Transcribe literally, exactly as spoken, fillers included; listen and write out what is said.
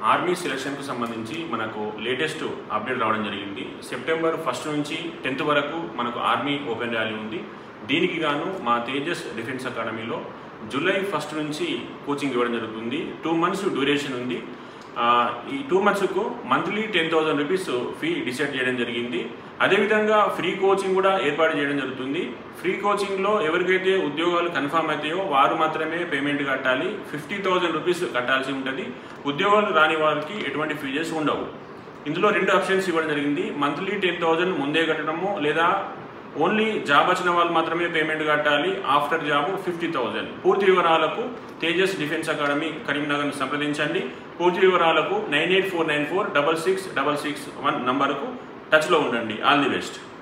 Army సెలక్షన్కు సంబంధించి మనకు latest update రావడం జరిగింది. సెప్టెంబర్ ఫస్ట్ నుంచి టెన్త్ వరకు మనకు ఆర్మీ ఓపెన్ ర్యాలీ ఉంది. దీనికి గాను మా తేజస్ డిఫెన్స్ అకాడమీలో జూలై ఫస్ట్ నుంచి కోచింగ్ ఇవ్వడం జరుగుతుంది. టూ మంత్స్ డ్యూరేషన్ ఉంది. ఈ టూ మంత్స్కు monthly ten thousand rupees fee decide చేయడం జరిగింది. అదేవిధంగా ఫ్రీ కోచింగ్ కూడా ఏర్పాటు చేయడం జరుగుతుంది. ఫ్రీ కోచింగ్లో ఎవరికైతే ఉద్యోగాలు కన్ఫర్మ్ అవుతాయో వారు మాత్రమే పేమెంట్ కట్టాలి. ఫిఫ్టీ థౌసండ్ రూపీస్ కట్టాల్సి ఉంటుంది. ఉద్యోగాలు రాని వారికి ఎటువంటి ఫీజెస్ ఉండవు. ఇందులో రెండు ఆప్షన్స్ ఇవ్వడం జరిగింది. మంత్లీ టెన్ థౌసండ్ ముందే కట్టడము, లేదా ఓన్లీ జాబ్ వచ్చిన వాళ్ళు మాత్రమే పేమెంట్ కట్టాలి. After job fifty thousand. పూర్తి వివరాలకు తేజస్ డిఫెన్స్ అకాడమీ కరీంనగర్ను సంప్రదించండి. పూర్తి వివరాలకు nine eight four nine four double six double six one నంబర్కు టచ్లో ఉండండి. All the best.